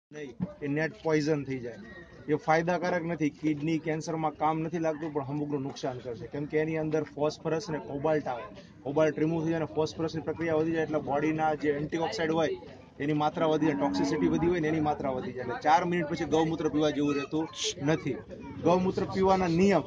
નહીં, એ net poison થઈ જાય. એ ફાયદાકારક નથી, કિડની કેન્સરમાં કામ નથી લાગતું, પણ અમુકનું નુકસાન કરશે, કેમ કે એની અંદર ફોસ્ફરસ અને કોબાલ્ટ આવે. કોબાલ્ટ રિમૂવ થઈ જાય અને ફોસ્ફરસની પ્રક્રિયા વધી જાય એટલે બોડીના જે એન્ટીઓક્સાઇડ હોય એની માત્રા વધી જાય, ટોક્સિસિટી વધી હોય ને એની માત્રા વધી જાય. એટલે 4 મિનિટ પછી ગૌમૂત્ર પીવા જેવું રહેતું નથી. ગૌમૂત્ર પીવાના નિયમ: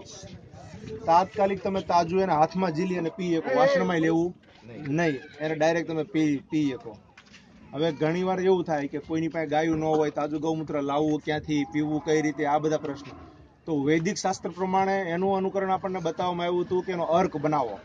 તાત્કાલિક તમે તાજું એને હાથમાં ઝીલી અને પી શકો, વાસણમાં લેવું નહીં, એને ડાયરેક્ટ તમે પી શકો. હવે ઘણી વાર એવું થાય કે કોઈની પાસે ગાયું ન હોય, તાજું ગૌમૂત્ર લાવવું ક્યાંથી, પીવું કઈ રીતે, આ બધા પ્રશ્નો. તો વૈદિક શાસ્ત્ર પ્રમાણે એનું અનુકરણ આપણને બતાવવામાં આવ્યું હતું કે એનો અર્ક બનાવો.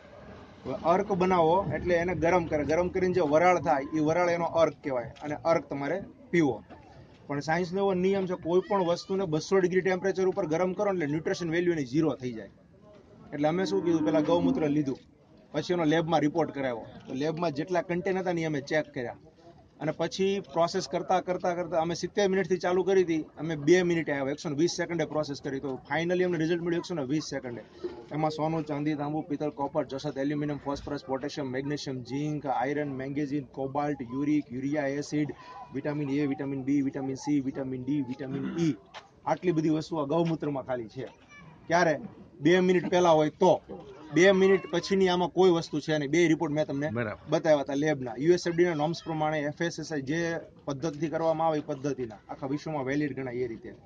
અર્ક બનાવો એટલે એને ગરમ કરે, ગરમ કરીને જે વરાળ થાય એ વરાળ એનો અર્ક કહેવાય, અને અર્ક તમારે પીવો. પણ સાયન્સનો એવો નિયમ છે, કોઈ પણ વસ્તુને 200 ડિગ્રી ટેમ્પરેચર ઉપર ગરમ કરો એટલે ન્યુટ્રિશન વેલ્યુ એની 0 થઈ જાય. એટલે અમે શું કીધું, પેલા ગૌમૂત્ર લીધું, પછી એનો લેબમાં રિપોર્ટ કરાવ્યો. તો લેબમાં જેટલા કન્ટેન હતા ને અમે ચેક કર્યા, અને પછી પ્રોસેસ કરતા અમે 70 મિનિટથી ચાલુ કરી હતી, અમે 2 મિનિટે આવ્યા, 120 સેકન્ડે પ્રોસેસ કરી. તો ફાઇનલી અમને રિઝલ્ટ મળ્યું 120 સેકન્ડે. એમાં સોનું, ચાંદી, તાંબુ, પિત્તળ, કોપર, જસત, aluminium, phosphorus, potassium, magnesium, zinc, iron, manganese, cobalt, urea acid, vitamin A, vitamin B, vitamin C, vitamin D, vitamin E, આટલી બધી વસ્તુઓ ગૌમૂત્રમાં ખાલી છે. ક્યારે? 2 મિનિટ પહેલા હોય તો. 2 મિનિટ પછીની આમાં કોઈ વસ્તુ છે નહીં. 2 રિપોર્ટ મેં તમને બતાવ્યા હતા લેબના. યુએસએફડીના નોર્મ્સ પ્રમાણે, એફએસએસઆઈ જે પદ્ધતિથી કરવામાં આવે એ પદ્ધતિના આખા વિશ્વમાં વેલિડ ગણાય એ રીતે.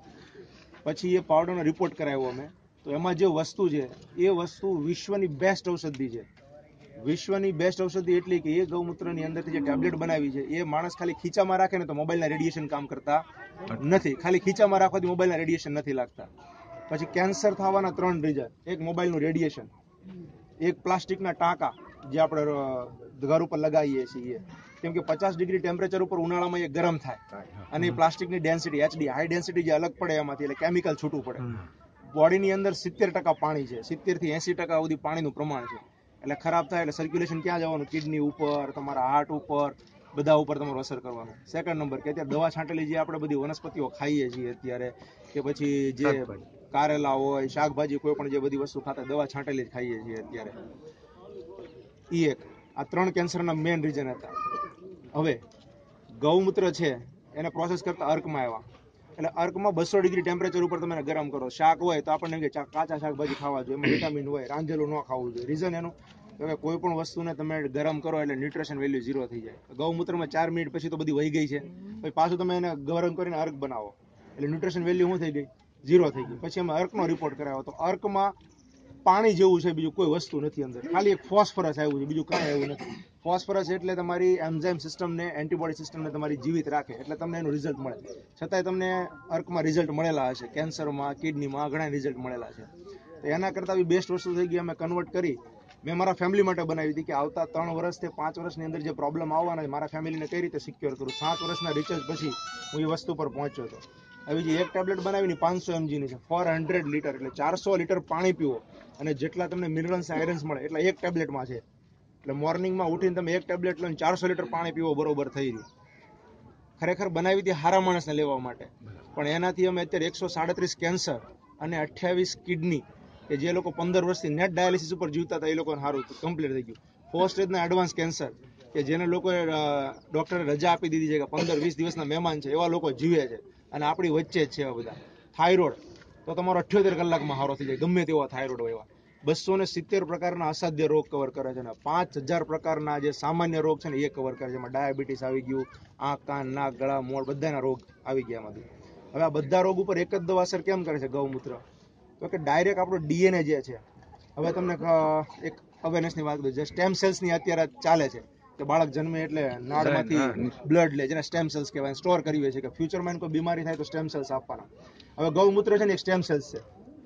પછી એ પાવડરનો રિપોર્ટ કરાવ્યો અમે. તો એમાં જે વસ્તુ છે એ વસ્તુ વિશ્વની બેસ્ટ ઔષધિ છે. વિશ્વની બેસ્ટ ઔષધિ એટલી કે એ ગૌમૂત્રની અંદરથી જે ટેબ્લેટ બનાવી છે એ માણસ ખાલી ખીચામાં રાખે ને તો મોબાઈલના રેડિયેશન કામ કરતા નથી. ખાલી ખીચામાં રાખવાથી મોબાઈલના રેડિયેશન નથી લાગતા. પછી કેન્સર થવાના 3 રીઝન: એક મોબાઈલનું રેડિયેશન, એક પ્લાસ્ટિકના ટાંકા જે આપણે ઘર ઉપર લગાવીએ છીએ, કેમ કે 50 ડિગ્રી ટેમ્પરેચર ઉપર ઉનાળામાં એ ગરમ થાય, અને એ પ્લાસ્ટિકની ડેન્સિટી એચડી હાઈ ડેન્સિટી જે અલગ પડે એમાંથી, એટલે કેમિકલ છૂટું પડે. બોડીની અંદર 70% પાણી છે, 70 થી 80% સુધી પાણીનું પ્રમાણ છે. એટલે ખરાબ થાય એટલે સર્ક્યુલેશન ક્યાં જવાનું? કિડની ઉપર, તમારા હાર્ટ ઉપર, બધા ઉપર તમારું અસર કરવાનું. સેકન્ડ નંબર કે અત્યારે દવા છાંટેલી જે આપણે બધી વનસ્પતિઓ ખાઈએ છીએ અત્યારે, કે પછી જે કારેલા હોય, શાકભાજી, કોઈ પણ જે બધી વસ્તુ ખાતા દવા છાંટેલી જ ખાઈએ છીએ અત્યારે. એક આ 3 કેન્સરના મેઇન રીઝન હતા. હવે ગૌમૂત્ર છે એને પ્રોસેસ કરતા અર્કમાં આવ્યા. એટલે અર્કમાં 200 ડિગ્રી ટેમ્પરેચર ઉપર તમે ગરમ કરો. શાક હોય તો આપણને કે કાચા શાકભાજી ખાવા જોઈએ, એમાં વિટામિન હોય, રાંધેલું ન ખાવું જોઈએ. રીઝન એનું કે કોઈ પણ વસ્તુને તમે ગરમ કરો એટલે ન્યુટ્રિશન વેલ્યુ 0 થઈ જાય. ગૌમૂત્રમાં 4 મિનિટ પછી તો બધી વહી ગઈ છે, પછી પાછું તમે એને ગરમ કરીને અર્ક બનાવો એટલે ન્યુટ્રિશન વેલ્યુ શું થઈ ગઈ? 0 થઈ ગઈ. પછી અમે અર્કનો રિપોર્ટ કરાવ્યો. તો અર્કમાં પાણી જેવું છે, બીજું કોઈ વસ્તુ નથી અંદર, ખાલી એક ફોસ્ફરસ આવ્યું છે, બીજું કાંઈ આવ્યું નથી. ફોસ્ફરસ એટલે તમારી એન્ઝાઇમ સિસ્ટમને, એન્ટીબોડી સિસ્ટમને તમારી જીવિત રાખે, એટલે તમને એનું રિઝલ્ટ મળે. છતાંય તમને અર્કમાં રિઝલ્ટ મળેલા હશે, કેન્સરમાં, કિડનીમાં ઘણા રિઝલ્ટ મળેલા છે. તો એના કરતાં બી બેસ્ટ વસ્તુ થઈ ગઈ, અમે કન્વર્ટ કરી. મેં મારા ફેમિલી માટે બનાવી હતી કે આવતા 3 વર્ષથી 5 વર્ષની અંદર જે પ્રોબ્લેમ આવવાના છે, મારા ફેમિલીને કઈ રીતે સિક્યોર કરું. 7 વર્ષના રિસર્ચ પછી હું એ વસ્તુ પર પહોંચ્યો હતો. હવે જે એક ટેબ્લેટ બનાવીને 500 mgની છે, 400 લીટર, એટલે 400 લીટર પાણી પીવો, અને જેટલા તમને મિનરલ્સ આયરન્સ મળે એટલા એક ટેબ્લેટમાં છે. એટલે મોર્નિંગમાં ઉઠીને તમે એક ટેબ્લેટ લઈને 400 લીટર પાણી પીવો, બરોબર થઈ રહ્યું. ખરેખર બનાવી હતી હારા માણસને લેવા માટે, પણ એનાથી અમે અત્યારે 137 કેન્સર અને 28 કિડની, કે જે લોકો 15 વર્ષથી નેટ ડાયાલિસિસ ઉપર જીવતા હતા એ લોકોને સારું કમ્પ્લીટ થઈ ગયું. 4 સ્ટેજના એડવાન્સ કેન્સર કે જેને લોકોએ ડોક્ટરે રજા આપી દીધી છે કે 15-20 દિવસના મહેમાન છે, એવા લોકો જીવે છે, અને આપણી વચ્ચે જ છે એવા બધા. થાઇરોઇડ તો તમારો 78 કલાકમાં સારો થઈ જાય, ગમે તેવા થાઇરોઇડ હોય એવા. 270 પ્રકારના અસાધ્ય રોગ કવર કરે છે, અને 5000 પ્રકારના જે સામાન્ય રોગ છે ને એ કવર કરે છે. એમાં ડાયાબિટીસ આવી ગયું, આંખ, કાન, નાક, ગળા, મોઢ, બધાના રોગ આવી ગયા એમાંથી. હવે આ બધા રોગ ઉપર એક જ દવા અસર કેમ કરે છે ગૌમૂત્ર? તો કે ડાયરેક્ટ આપણો ડીએનએ જે છે, હવે તમને એક અવેરનેસની વાત કરું, જે સ્ટેમ સેલ્સની અત્યારે ચાલે છે કે બાળક જન્મે એટલે નાળમાંથી બ્લડ લે, જેને સ્ટેમ સેલ્સ કહેવાય, સ્ટોર કરી છે કે ફ્યુચરમાં કોઈ બીમારી થાય તો સ્ટેમ સેલ્સ આપવાના. હવે ગૌમૂત્ર છે ને એક સ્ટેમ સેલ્સ છે.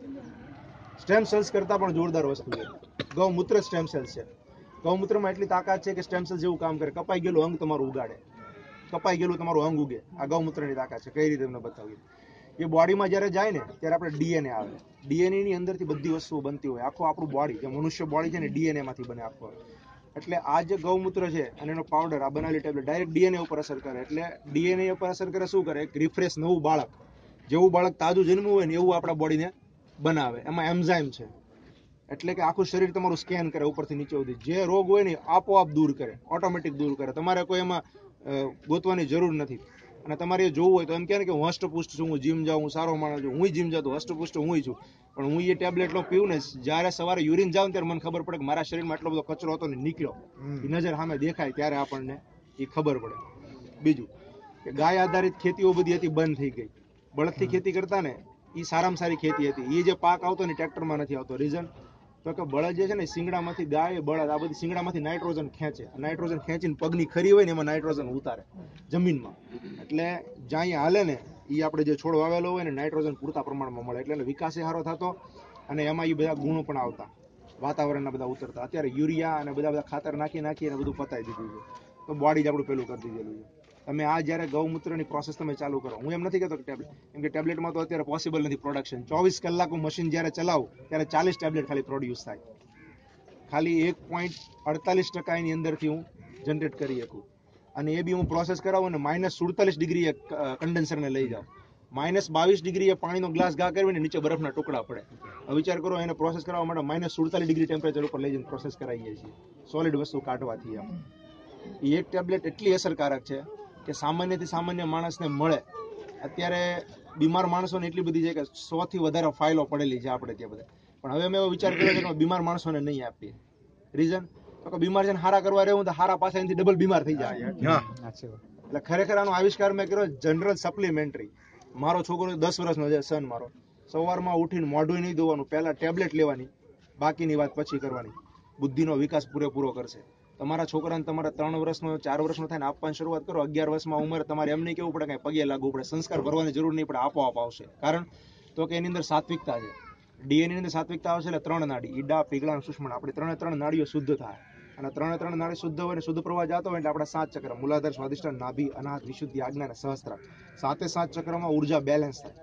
સ્ટેમ સેલ્સ કરતાં પણ જોરદાર વસ્તુ છે ગૌમૂત્ર. સ્ટેમ સેલ્સ છે. ગૌમૂત્રમાં એટલી તાકાત છે કે સ્ટેમ સેલ્સ જેવું કામ કરે. કપાઈ ગયેલું અંગ તમારું ઉગાડે, કપાઈ ગયેલું તમારું અંગ ઉગે. આ ગૌમૂત્રની તાકાત છે. કઈ રીતે તમને બતાવી? એ બોડીમાં જ્યારે જાય ને ત્યારે આપણે ડીએનએ આવે. ડીએનએની અંદરથી બધી વસ્તુઓ બનતી હોય. આખું આપણું બોડી, જે મનુષ્ય બોડી છે ને, ડીએનએમાંથી બને આખો. એટલે આ જે ગૌમૂત્ર છે અને એનો પાવડર, આ બનાવેલી ટેબ્લેટ ડાયરેક્ટ ડીએનએ ઉપર અસર કરે. એટલે ડીએનએ ઉપર અસર કરે શું કરે? એક રિફ્રેશ, નવું બાળક, જેવું બાળક તાજું જન્મવું હોય ને એવું આપણા બોડીને બનાવે. એમાં એન્ઝાઇમ છે, એટલે કે આખું શરીર તમારું સ્કેન કરે ઉપરથી નીચે સુધી. જે રોગ હોય ને આપોઆપ દૂર કરે, ઓટોમેટિક દૂર કરે. તમારે કોઈ એમાં ગોતવાની જરૂર નથી. અને તમારે જોવું હોય તો એમ કહે ને કે હું હષ્ટપુષ્ટ છું, હું જીમ જાઉં, હું સારો માણસ છું, હું જીમ જાતો હષ્ટપુષ્ટ હું છું, પણ હું એ ટેબ્લેટ લો પીવું ને જ્યારે સવારે યુરિન જાઉં ત્યારે મને ખબર પડે કે મારા શરીરમાં એટલો બધો કચરો હતો ને નીકળ્યો, એ નજર સામે દેખાય ત્યારે આપણને એ ખબર પડે. બીજું કે ગાય આધારિત ખેતીઓ બધી હતી બંધ થઈ ગઈ. બળદથી ખેતી કરતા ને એ સારામાં સારી ખેતી હતી. એ જે પાક આવતો ને ટ્રેક્ટરમાં નથી આવતો. રીઝન તો કે બળદ જે છે ને શિંગડામાંથી ગાય બળદ આ બધી શિંગડામાંથી નાઇટ્રોજન ખેંચે, નાઇટ્રોજન ખેંચીને પગની ખરી હોય ને એમાં નાઇટ્રોજન ઉતારે જમીનમાં. એટલે જ્યાં હાલે ને એ આપણે જે છોડ વાવેલો હોય ને નાઇટ્રોજન પૂરતા પ્રમાણમાં મળે, એટલે વિકાસ સારો થતો અને એમાં એ બધા ગુણો પણ આવતા, વાતાવરણના બધા ઉતરતા. અત્યારે યુરિયા અને બધા ખાતર નાખી અને બધું પતાવી દીધું છે, તો બોડી જ આપણું પેલું કરી દીધેલું છે. તમે આ જ્યારે ગૌમૂત્રની પ્રોસેસ તમે ચાલુ કરો, હું એમ નથી કહેતો કે ટેબ્લેટ, કેમ કે ટેબ્લેટમાં તો અત્યારે પોસિબલ નથી પ્રોડક્શન. 24 કલાક હું મશીન જ્યારે ચલાવું ત્યારે 40 ટેબ્લેટ ખાલી પ્રોડ્યુસ થાય, ખાલી 1.48% એની અંદરથી હું જનરેટ કરી શકું. અને એ બી હું પ્રોસેસ કરાવું ને -47 ડિગ્રીએ કન્ડેન્સરને લઈ જાઉં, -22 ડિગ્રીએ પાણીનો ગ્લાસ ઘા કરીને નીચે બરફના ટુકડા પડે. હવે વિચાર કરો, એને પ્રોસેસ કરવા માટે -47 ડિગ્રી ટેમ્પરેચર ઉપર લઈ જઈને પ્રોસેસ કરાવીએ છીએ સોલિડ વસ્તુ કાઢવાથી. એ એક ટેબ્લેટ એટલી અસરકારક છે કે સામાન્યથી સામાન્ય માણસને મળે. અત્યારે બીમાર માણસોને એટલી બધી છે કે 100 થી વધારે ફાઇલો પડેલી છે આપણે ત્યાં બધા. પણ હવે મેં એવો વિચાર કર્યો છે કે બીમાર માણસોને નહીં આપીએ. રીઝન તો કે બીમાર છે ને હારા કરવા રહેવું તો હારા પાછા એનાથી ડબલ બીમાર થઈ જાય. એટલે ખરેખર આનો આવિષ્કાર મેં કર્યો જનરલ સપ્લિમેન્ટરી. મારો છોકરો 10 વર્ષનો છે, સન મારો. સવારમાં ઉઠીને મોઢું નહીં ધોવાનું, પહેલા ટેબ્લેટ લેવાની, બાકીની વાત પછી કરવાની. બુદ્ધિનો વિકાસ પૂરેપૂરો કરશે. તમારા છોકરાને તમારા 3 વર્ષનો 4 વર્ષનો થાય ને આપવાની શરૂઆત કરો, 11 વર્ષમાં ઉંમર તમારે એમ નહીં કેવું પડે કે પગે લાગવું પડે, સંસ્કાર ભરવાની જરૂર નહીં પડે, આપોઆપ આવશે. કારણ તો કે એની અંદર સાત્વિકતા છે. ડીએનએ ની અંદર સાત્વિકતા આવશે એટલે 3 નાડી, ઈડા, પીગળા, સુષમણ, આપણી 3 નાડીઓ શુદ્ધ થાય. અને 3 નાડી શુદ્ધ હોય ને શુદ્ધ પ્રવાહ જતો હોય એટલે આપણા 7 ચક્ર, મૂલાધાર, સ્વાદિષ્ટાન, નાભી, અનાહત, વિશુદ્ધિ, આજ્ઞા અને સહસ્ત્રાર, 7 ચક્રમાં ઉર્જા બેલેન્સ થાય.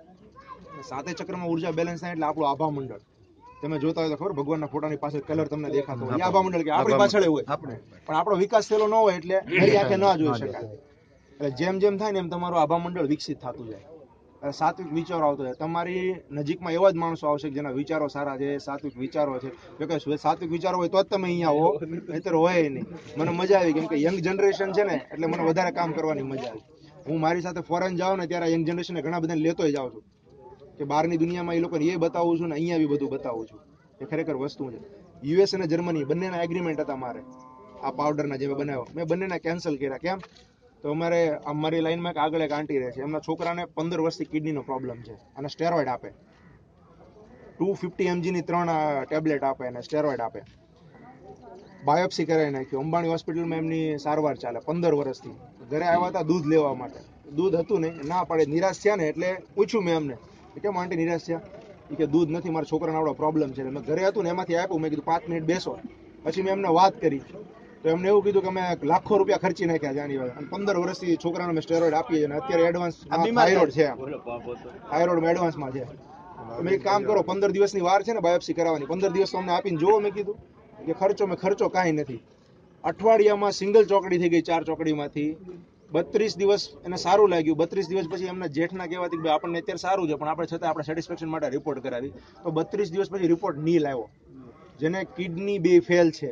7 ચક્રમાં ઉર્જા બેલેન્સ થાય એટલે આપણું આભા મંડળ તમે જોતા હોય તો ખબર, ભગવાનના ફોટાની પાસે કલર તમને દેખાતો હોય, આભા મંડળ કે આપણી પાછળ હોય, પણ આપણો વિકાસ થયેલો ન હોય એટલે નરી આંખે ના જોઈ શકાય. એટલે જેમ જેમ થાય ને એમ તમારું આભા મંડળ વિકસિત થતું જાય. સાત્વિક વિચારો આવતો જાય. તમારી નજીકમાં એવા જ માણસો આવશે જેના વિચારો સારા છે, સાત્વિક વિચારો છે. જો કે સાત્વિક વિચારો હોય તો જ તમે અહીંયા હો, નહીતર હોય નહીં. મને મજા આવી કેમ કે યંગ જનરેશન છે ને એટલે મને વધારે કામ કરવાની મજા આવી. હું મારી સાથે ફોરેન જાઉં ને ત્યારે યંગ જનરેશનને ઘણા બધાને લેતો જાઉં છું કે બહારની દુનિયામાં એ લોકોને એ બતાવું છું ને અહીંયા બી બધું બતાવું છું એ ખરેખર વસ્તુ છે. યુએસ અને જર્મની બંનેના એગ્રીમેન્ટ હતા મારે આ પાવડરના જે મેં બનાવ્યો, મેં બંનેના કેન્સલ કર્યા. કેમ તો અમારે અમારી લાઈનમાં એક આગળ એક આંટી રહે છે, એમના છોકરાને 15 વર્ષથી કિડનીનો પ્રોબ્લેમ છે અને સ્ટેરોઇડ આપે, 250 mg ની 3 ટેબ્લેટ આપે અને સ્ટેરોઇડ આપે. બાયોપ્સી કરાવી નાખ્યું. અંબાણી હોસ્પિટલમાં એમની સારવાર ચાલે 15 વર્ષથી. ઘરે આવ્યા હતા દૂધ લેવા માટે, દૂધ હતું નહીં, ના પાડે, નિરાશ થયા ને એટલે પૂછ્યું મેં એમને કેમ આંટી નિરાશ થયા? એ કે દૂધ નથી, મારા છોકરાને આવડો પ્રોબ્લેમ છે. મેં ઘરે હતું ને એમાંથી આપ્યું, મેં કીધું 5 મિનિટ બેસો. પછી મેં એમને વાત કરી તો એમને એવું કીધું કે અમે લાખો રૂપિયા ખર્ચી નાખ્યા જાણી વાત, અને 15 વર્ષથી છોકરાને મેં સ્ટેરોઇડ આપીએ અને અત્યારે એડવાન્સ થાઇરોઇડ છે, થાઇરોઇડમાં એડવાન્સમાં છે. તમે એક કામ કરો, 15 દિવસની વાર છે ને બાયોપ્સી કરાવવાની, 15 દિવસ તો અમને આપીને જુઓ. મેં કીધું કે ખર્ચો કાંઈ નથી. અઠવાડિયામાં સિંગલ ચોકડી થઈ ગઈ, 4 ચોકડીમાંથી. 32 દિવસ એને સારું લાગ્યું. 32 દિવસ પછી એમના જેઠના કહેવાથી કે આપણને અત્યારે સારું છે પણ આપણે છતાં આપણે સેટિસ્ફેક્શન માટે રિપોર્ટ કરાવી, તો 32 દિવસ પછી રિપોર્ટ નીલ આવ્યો. જેને કિડની 2 ફેલ છે,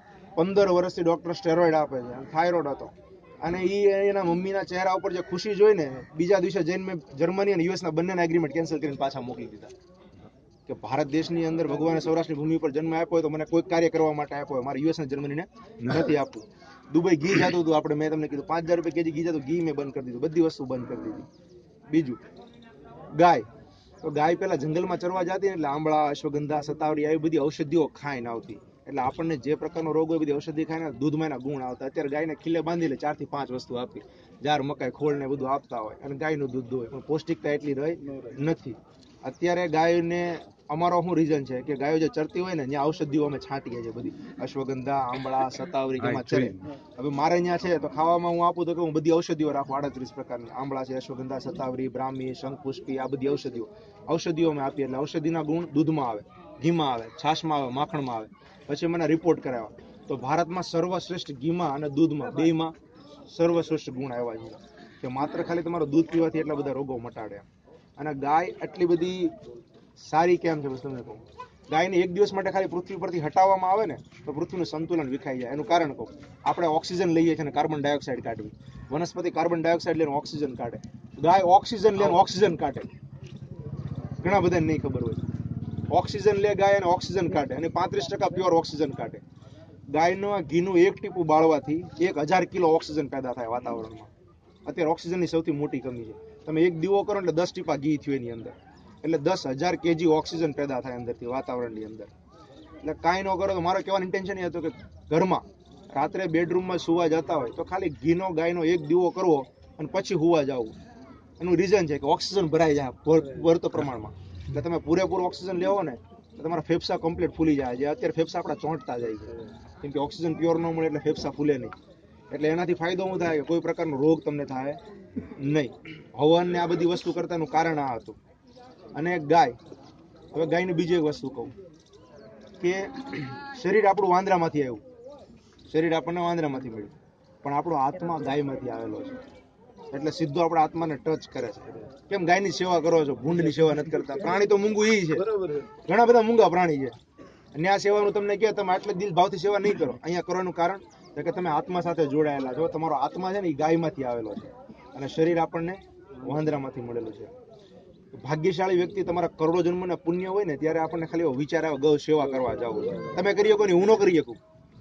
15 વર્ષથી ડોક્ટર સ્ટેરોઇડ આપે છે, થાઇરોઇડ હતો. અને એના મમ્મીના ચહેરા ઉપર જે ખુશી જોઈ ને, બીજા દિવસે જઈને મેં જર્મની અને યુએસના બંનેના એગ્રીમેન્ટ કેન્સલ કરીને પાછા મોકલી દીધા. કે ભારત દેશની અંદર ભગવાને સૌરાષ્ટ્રની ભૂમિ પર જન્મ આપ્યો હોય તો મને કોઈ કાર્ય કરવા માટે આપ્યો હોય, મારે યુએસ અને જર્મનીને નથી આપવું. દુબઈ ઘી જતું હતું, આપણે મેં તમને કીધું 5000 રૂપિયા કેજી ઘી જતું, ઘી મેં બંધ કરી દીધું, બધી વસ્તુ બંધ કરી દીધી. બીજું ગાય, તો ગાય પેલા જંગલમાં ચરવા જતી ને એટલે આંબળા, અશ્વગંધા, સતાવરી આવી બધી ઔષધિઓ ખાઈને આવતી. એટલે આપણને જે પ્રકારનો રોગ હોય બધી ઔષધિ ખાઈને દૂધમાં એના ગુણ આવતા. અત્યારે ગાયને ખીલે બાંધી લે 4 થી 5 વસ્તુ આપી, જાર, મકાઈ, ખોળ ને બધું આપતા હોય અને ગાયનું દૂધ હોય, પણ પૌષ્ટિકતા એટલી રહી નથી. અત્યારે ગાયને અમારો શું રીઝન છે કે ગાયો જે ચરતી હોય ને ત્યાં ઔષધિઓ અમે છાંટીએ છીએ, બધી અશ્વગંધા, આંબળા, સતાવરી કેમાં ચરે. હવે મારે ત્યાં છે તો ખાવામાં હું આપું તો કે હું બધી ઔષધિઓ રાખું, 38 પ્રકારની. આંબળા છે, અશ્વગંધા, સતાવરી, બ્રાહ્મી, શંખપુષ્પી, આ બધી ઔષધિઓ અમે આપીએ. એટલે ઔષધિના ગુણ દૂધમાં આવે, ઘીમાં આવે, છાશમાં આવે, માખણમાં આવે. પછી મને રિપોર્ટ કરાવ્યા તો ભારતમાં સર્વશ્રેષ્ઠ ઘીમાં અને દૂધમાં બેયમાં સર્વશ્રેષ્ઠ ગુણ આવ્યા છે કે માત્ર ખાલી તમારો દૂધ પીવાથી એટલા બધા રોગો મટાડે. અને ગાય આટલી બધી સારી કેમ છે બસ તમને કહું, ગાયને એક દિવસ માટે ખાલી પૃથ્વી પરથી હટાવવામાં આવે ને તો પૃથ્વીનું સંતુલન વિખાઈ જાય. એનું કારણ કહું, આપણે ઓક્સિજન લઈએ છીએ અને કાર્બન ડાયોક્સાઇડ કાઢવી. વનસ્પતિ કાર્બન ડાયોક્સાઇડ લઈને ઓક્સિજન કાઢે, ગાય ઓક્સિજન લઈને ઓક્સિજન કાઢે. ઘણા બધાને નહીં ખબર હોય. ઓક્સિજન લે ગાય અને ઓક્સિજન કાઢે, અને 35% પ્યોર ઓક્સિજન કાઢે. ગાયનો ઘીનું એક ટીપું બાળવાથી 1000 કિલો ઓક્સિજન પેદા થાય વાતાવરણમાં. અત્યારે ઓક્સિજનની સૌથી મોટી કમી છે. તમે એક દીવો કરો એટલે 10 ટીપા ઘી થયું એની અંદર, એટલે 10,000 kg ઓક્સિજન પેદા થાય અંદરથી વાતાવરણની અંદર. એટલે કાંઈ ન કરો તો મારો કહેવાનો ઇન્ટેન્શન એ હતો કે ઘરમાં રાત્રે બેડરૂમમાં સુવા જતા હોય તો ખાલી ઘીનો ગાયનો એક દીવો કરવો અને પછી હુવા જવું. એનું રીઝન છે કે ઓક્સિજન ભરાઈ જાય પૂરતા પ્રમાણમાં. એટલે તમે પૂરેપૂરો ઓક્સિજન લેવો ને તો તમારા ફેફસા કમ્પ્લીટ ફૂલી જાય. જે અત્યારે ફેફસા આપણા ચોંટતા જાય છે, કેમ કે ઓક્સિજન પ્યોર ન મળે એટલે ફેફસા ફૂલે નહીં. એટલે એનાથી ફાયદો શું થાય કે કોઈ પ્રકારનો રોગ તમને થાય નહીં. હવન ને આ બધી વસ્તુ કરતાનું કારણ આ હતું. અને ગાય, હવે ગાયની બીજી એક વસ્તુ કહું કે શરીર આપણું વાંદરામાંથી આવ્યું, શરીર આપણને વાંદરામાંથી મળ્યું, પણ આપણો આત્મા ગાયમાંથી આવેલો છે. એટલે સીધો આપણા આત્માને ટચ કરે છે. કેમ ગાયની સેવા કરો છો, ભૂંડની સેવા નથી કરતા? પ્રાણી તો મૂંગું ઈ છે, ઘણા બધા મૂંગા પ્રાણી છે. અને આ સેવાનું તમને કહે તમે આટલે દિલ ભાવથી સેવા નહીં કરો. અહીંયા કરવાનું કારણ છે કે તમે આત્મા સાથે જોડાયેલા છો. તમારો આત્મા છે ને એ ગાયમાંથી આવેલો છે અને શરીર આપણને વાંદરામાંથી મળેલું છે. ભાગ્યશાળી વ્યક્તિ, તમારા કરોડો જન્મના પુણ્ય હોય ને ત્યારે આપણને ખાલી એવો વિચાર આવે ગૌ સેવા કરવા જાવ. તમે કરી શકો ને, હું ન કરી શકું.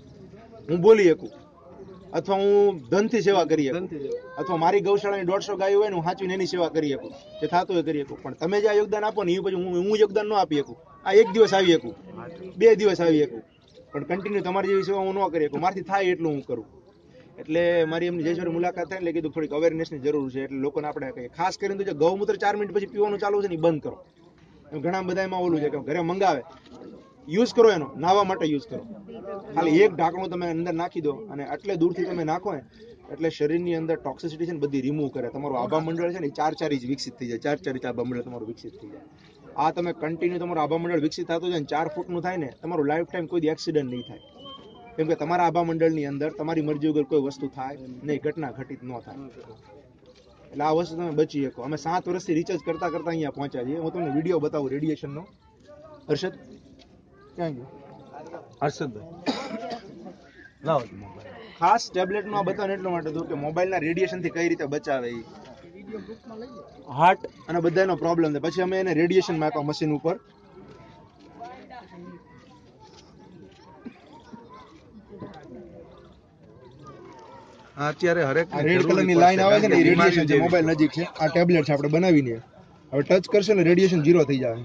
હું બોલી શકું, અથવા હું ધનથી સેવા કરી શકું, અથવા મારી ગૌશાળાની 150 ગાયો હોય ને હું સાચવીને એની સેવા કરી શકું, જે થતું હોય કરી શકું. પણ તમે જે આ યોગદાન આપો ને એ પછી હું યોગદાન ન આપી શકું. આ એક દિવસ આવી શકું, 2 દિવસ આવી શકું, પણ કન્ટિન્યુ તમારી જેવી સેવા હું ન કરી શકું. મારાથી થાય એટલું હું કરું. એટલે મારી એમની જયશ્વરી મુલાકાત થાય એટલે કીધું થોડીક અવેરનેસની જરૂર છે. એટલે લોકોને આપણે કહીએ, ખાસ કરીને તો જે ગૌમૂત્ર 4 મિનિટ પછી પીવાનું ચાલુ છે ને એ બંધ કરો. એમ ઘણા બધા એમાં ઓલું છે કે ઘરે મંગાવે, યુઝ કરો, એનો નાહવા માટે યુઝ કરો. ખાલી એક ઢાંકણું તમે અંદર નાખી દો અને આટલે દૂરથી તમે નાખો ને એટલે શરીરની અંદર ટોક્સિસિટી છે ને બધી રિમૂવ કરે. તમારું આભા મંડળ છે ને 4 ઇંચ વિકસિત થઈ જાય. 4 ઇંચ આભા મંડળ તમારું વિકસિત થઈ જાય. આ તમે કન્ટિન્યુ તમારું આભા મંડળ વિકસિત થતું જાય ને 4 ફૂટનું થાય ને, તમારું લાઈફ ટાઈમ કોઈ એક્સિડન્ટ નહીં થાય. કેમ કે તમારા આભા મંડળની અંદર તમારી મરજી વગર કોઈ વસ્તુ થાય નહીં, ઘટના ઘટિત ન થાય. એટલે આ વસ્તુ તમે બચી શકો. અમે 7 વર્ષથી રિસર્ચ કરતા અહીંયા પહોંચ્યા છીએ. હું તમને વિડીયો બતાવું રેડિયેશનનો. હર્ષદ ક્યાં ગયો? હર્ષદભાઈ લાવો. ખાસ ટેબ્લેટનું આ બતાવવાનું એટલા માટે હતું કે મોબાઈલના રેડિયેશનથી કઈ રીતે બચાવે. હાર્ટ અને બધાનો પ્રોબ્લેમ છે. પછી અમે એને રેડિયેશન માપ્યા મશીન ઉપર. અત્યારે હરેક રેડ કલરની લાઈન આવે છે ને એ રેડિયેશન છે. મોબાઈલ નજીક છે, આ ટેબ્લેટ છે આપણે બનાવીને. હવે ટચ કરશે ને રેડિયેશન 0 થઈ જાય.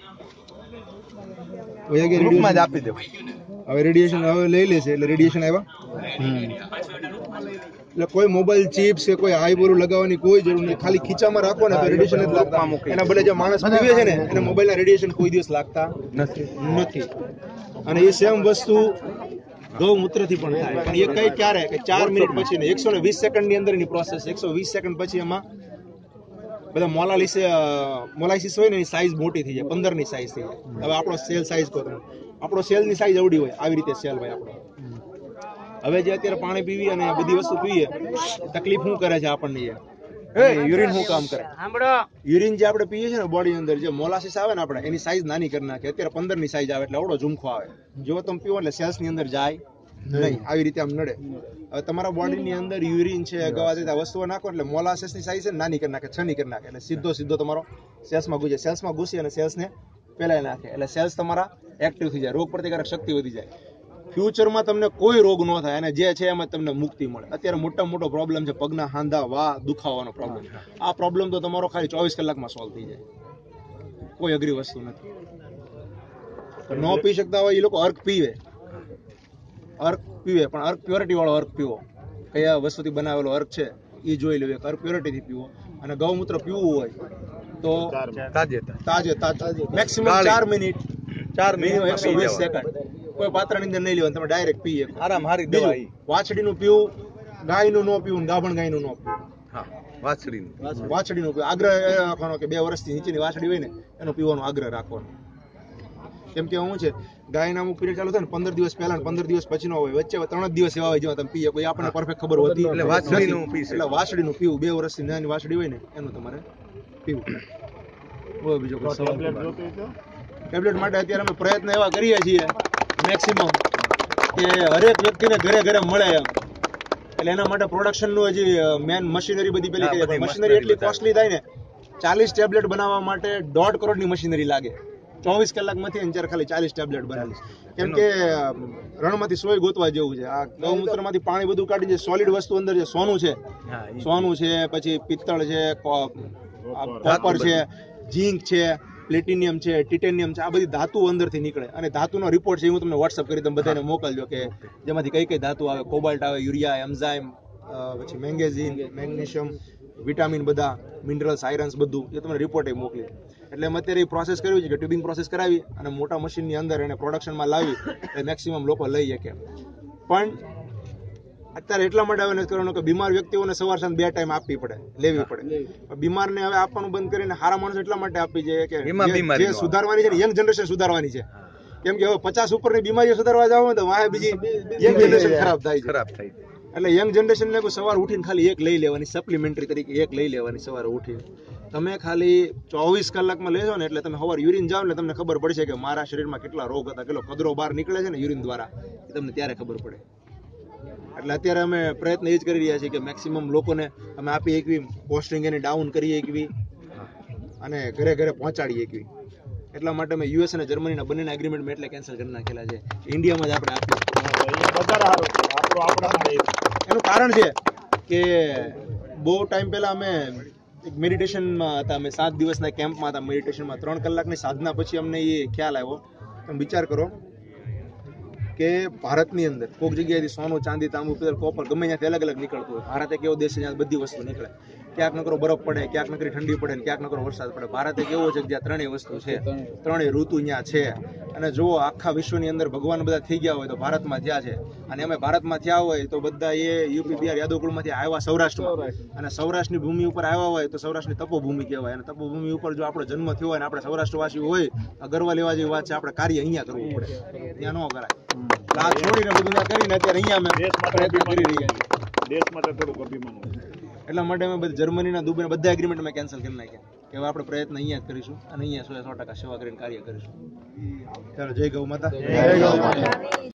ગ્રુપમાં જ આપી દે. હવે રેડિયેશન હવે લઈ લેશે એટલે રેડિયેશન આવ્યા. એટલે કોઈ મોબાઈલ ચિપ્સ કે કોઈ આઈબોરું લગાવવાની કોઈ જરૂર નહીં. ખાલી ખીચામાં રાખો ને તો રેડિયેશન જ લાગતા. એના બદલે જે માણસ પીવે છે ને એને મોબાઈલના રેડિયેશન કોઈ દિવસ લાગતા નથી. અને એ સેમ વસ્તુ ગૌમૂત્રથી પણ થાય. પણ એ કઈ ક્યારે કે 4 મિનિટ પછી ને 120 સેકન્ડની અંદરની પ્રોસેસ. 120 સેકન્ડ પછી એમાં બધા મોલાઇસિસ હોય ને એની સાઈઝ મોટી થઈ જાય, 15 ની સાઈઝ થઈ જાય. હવે આપણો સેલ સાઈઝ કહો તમે, આપણો સેલની સાઈઝ અવડી હોય આવી રીતે સેલ હોય આપણો. હવે જે અત્યારે પાણી પીવી અને બધી વસ્તુ પીએ તકલીફ શું કરે છે આપણને? યુરિન શું કામ કરે? યુરિન જે આપણે પીએ છીએ ને બોડી અંદર જે મોલાસિસ આવે ને આપણે એની સાઈઝ નાની કરી નાખે. અત્યારે 15 ની સાઈઝ આવે એટલે આવડો ઝુમખો આવે. જો તમે પીવો એટલે સેલ્સ ની અંદર જાય નહીં, આવી રીતે આમ નડે. હવે તમારા બોડીની અંદર યુરિન છે, ગવા વસ્તુઓ નાખો એટલે મોલાસિસ ની સાઈઝ નાની કરી નાખે, 6 ની કરી નાખે. એટલે સીધો તમારો સેલ્સમાં ઘૂસે. સેલ્સમાં ઘૂસી અને સેલ્સને ફેલાઈ નાખે. એટલે સેલ્સ તમારા એક્ટિવ થઈ જાય, રોગ પ્રતિકારક શક્તિ વધી જાય. ફ્યુચરમાં તમને કોઈ રોગ ન થાય અને જે છે એમાં તમને મુક્તિ મળે. અત્યારે મોટો પ્રોબ્લેમ છે પગના હાંધા વા દુખાવાનો પ્રોબ્લેમ. આ પ્રોબ્લેમ તો તમારો ખાલી 24 કલાકમાં સોલ્વ થઈ જાય. કોઈ અઘરી વસ્તુ નથી. ન પી શકતા હોય એ લોકો અર્ક પીવે, પણ અર્ક પ્યોરિટી વાળો અર્ક પીવો. કયા વસ્તુથી બનાવેલો અર્ક છે એ જોઈ લેવું. અર્ક પ્યોરિટીથી પીવો. અને ગૌમૂત્ર પીવું હોય તો તાજે મેક્સિમમ 4 મિનિટ 120 સેકન્ડ. કોઈ પાત્રની અંદર નહીં લેવાનું, તમે ડાયરેક્ટ પીએ. આરામ હારી દવા. વાછડીનું પીવું, ગાયનું ન પીવું, ગાભણ ગાયનું ન પીવું. વાછડીનું પીવું. આગ્રહ રાખવાનો કે 2 વર્ષથી નીચેની વાછડી હોય ને એનો પીવાનો આગ્રહ રાખવાનો. કેમ કે શું છે, ગાયના અમુક પીરિયડ ચાલુ થાય ને 15 દિવસ પહેલા 15 દિવસ પછી નો હોય, વચ્ચે 3 દિવસ એવા હોય જેમાં તમે પીએ. કોઈ આપણને પરફેક્ટ ખબર હોતી એટલે વાછડીનું પીવું. 2 વર્ષથી નાની વાછડી હોય ને એનું તમારે પીવું. બીજો કોઈ સવાલ? ટેબ્લેટ માટે અત્યારે અમે પ્રયત્ન એવા કરીએ છીએ મેક્સિમમ કે હરેક વ્યક્તિને ઘરે ઘરે મળે એમ. એટલે એના માટે પ્રોડક્શનનું હજી મેન મશીનરી બધી પેલી બધી મશીનરી એટલી મશીનરી કોસ્ટલી થાય ને 40 ટેબ્લેટ બનાવવા માટે 1.5 કરોડની મશીનરી લાગે. 24 કલાકમાંથી અત્યારે ખાલી 40 ટેબ્લેટ બનાવે. કેમ કે રણમાંથી સોય ગોતવા જેવું છે. આ ગૌમૂત્રમાંથી પાણી બધું કાઢી છે. સોલિડ વસ્તુ અંદર છે. સોનું છે, પછી પિત્તળ છે, કોપર છે, ઝીંક છે, પ્લેટિનિયમ છે, ટિટેનિયમ છે. આ બધી ધાતુ અંદરથી નીકળે અને ધાતુનો રિપોર્ટ છે હું તમને વોટ્સઅપ કરી તમે બધાને મોકલજો કે જેમાંથી કઈ કઈ ધાતુ આવે. કોબાલ્ટ આવે, યુરિયા, એન્ઝાઇમ, પછી મેંગેઝીન, મેગ્નેશિયમ, વિટામિન, બધા મિનરલ્સ, આયરન્સ બધું એ તમને રિપોર્ટ મોકલી. એટલે અમે અત્યારે એ પ્રોસેસ કર્યું છે કે ટ્યુબિંગ પ્રોસેસ કરાવી અને મોટા મશીનની અંદર એને પ્રોડક્શનમાં લાવી એટલે મેક્સિમમ લોકો લઈ શકે. પણ અત્યારે એટલા માટે અવેરનેસ કરવાનું કે બીમાર વ્યક્તિઓને સવાર સાંજ 2 ટાઈમ આપવી પડે, લેવી પડે. બીમારને હવે આપવાનું બંધ કરીને સારા માણસો એટલા માટે આપવી જોઈએ કે જે સુધારવાની છે ને યંગ જનરેશન સુધારવાની છે. કેમ કે હવે 50 ઉપરની બીમારીઓ સુધારવા જાવ તો વાહે બીજી યંગ જનરેશન ખરાબ થાય. એટલે યંગ જનરેશનને સવાર ઉઠીને ખાલી એક લઈ લેવાની, સપ્લિમેન્ટરી તરીકે એક લઈ લેવાની. સવારે ઉઠીને તમે ખાલી 24 કલાકમાં લેશો ને એટલે તમે સવાર યુરિન જાવ એટલે તમને ખબર પડશે કે મારા શરીરમાં કેટલા રોગ હતા, કેટલો કદરો બહાર નીકળે છે ને યુરિન દ્વારા, એ તમને ત્યારે ખબર પડે. એટલે અત્યારે અમે પ્રયત્ન એ જ કરી રહ્યા છીએ કે મેક્સિમમ લોકોને અમે આપી એકવી, પોસ્ટિંગ એની ડાઉન કરી એકવી અને ઘરે ઘરે પહોંચાડી એકવી. એટલા માટે અમે યુએસ અને જર્મનીના બંનેના એગ્રીમેન્ટ મેં એટલે કેન્સલ કરી નાખેલા છે. ઇન્ડિયામાં જ આપણે આપ્યું. એનું કારણ છે કે બહુ ટાઈમ પહેલા અમે એક મેડિટેશનમાં હતા. અમે 7 દિવસના કેમ્પમાં હતા. મેડિટેશનમાં 3 કલાકની સાધના પછી અમને એ ખ્યાલ આવ્યો. તમે વિચાર કરો કે ભારતની અંદર કોઈક જગ્યાએથી સોનું, ચાંદી, તાંબુ, પિત્તળ, કોપર ગમે ત્યાંથી અલગ અલગ નીકળતું હોય. ભારત એક એવો દેશ છે જ્યાં બધી વસ્તુ નીકળે. ક્યાંક નકરો બરફ પડે, ક્યાંક નકરી ઠંડી પડે, ક્યાંક નકરો વરસાદ પડે. ભારત એક એવો છે કે જ્યાં 3 વસ્તુ છે, 3 ઋતુ ત્યાં છે. અને જુઓ આખા વિશ્વની અંદર ભગવાન બધા થઈ ગયા હોય તો ભારતમાં થયા છે. અને અમે ભારતમાં થયા હોય તો બધા એ યુપી, બિહાર, યાદવકુળમાંથી આવ્યા સૌરાષ્ટ્રમાં. અને સૌરાષ્ટ્રની ભૂમિ ઉપર આવ્યા હોય તો સૌરાષ્ટ્રની તપોભૂમિ કહેવાય. અને તપોભૂમિ ઉપર જો આપણો જન્મ થયો હોય અને આપણે સૌરાષ્ટ્રવાસી હોય, ગર્વ લેવા જેવી વાત છે. આપણે કાર્ય અહીંયા કરવું પડે, ત્યાં ન કરાય. આ છોડીને બધું ના કરીને અત્યારે અહીંયા અમે પ્રયત્ન કરી રહ્યા છીએ. દેશ માટે થોડુંક અભિમાન. એટલા માટે અમે જર્મનીના, દુબઈના બધા એગ્રીમેન્ટ અમે કેન્સલ કરી નાખ્યા કે હવે આપણે પ્રયત્ન અહીંયા જ કરીશું અને અહીંયા 100% સેવા કરીને કાર્ય કરીશું. ચાલો, જય ગૌ માતા.